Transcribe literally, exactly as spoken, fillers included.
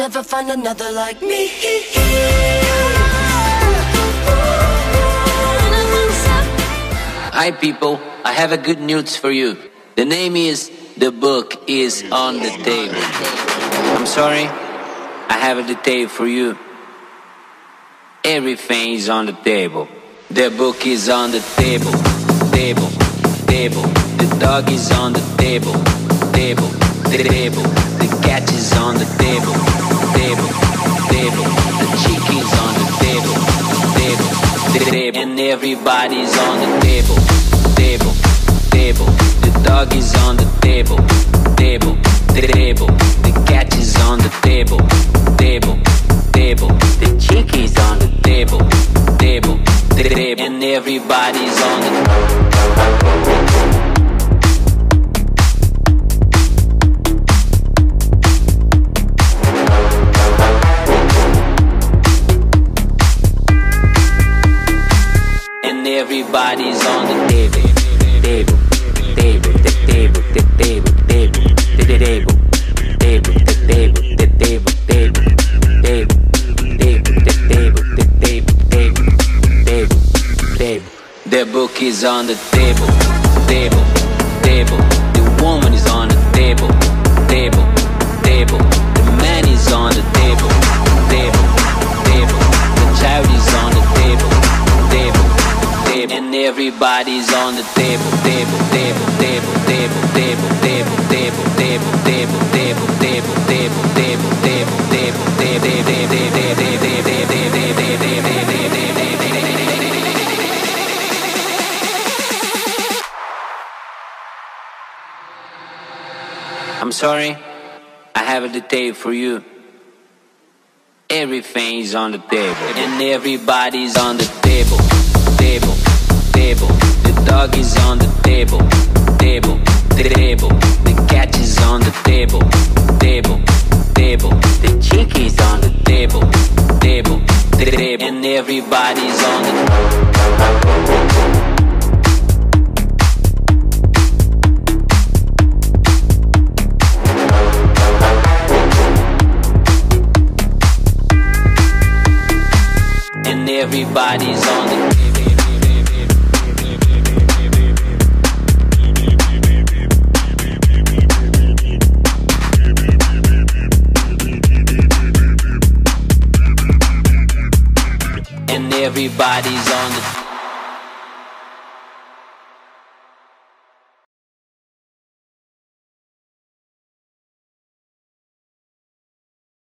never find another like me. Hi people, I have a good news for you. The name is The Book is on the Table. I'm sorry, I have a detail for you. Everything is on the table. The book is on the table. Table, table. The dog is on the table. Table, table. The cat is on the table. Table, table. The chicken is on the table. Table, table. And everybody's on the table. Table, table. The dog is on the table. Table, table. The cat is on the table. Table, table. The chicken is on the table. Table, table. And everybody's on the And everybody's on the table. Table, table, the table, the table, table, the table, table, the table, the table, table, table, table, the table, the table, table, table, table. The book is on the table, table, table. The woman is on the table, table, table. The man is on the table, table, table. The child is on the table, table, table. And everybody's on the table, table, table, table, table, table, table, table, table, table, table, table, table, table, table, table, I'm sorry, I have a detail for you. Everything's on the table, and everybody's on the table, table, table. The dog is on the table, table, table. The cat is on the table, table, table. The chicken is on the table, table, table. And everybody's on the And everybody's on the And everybody's on the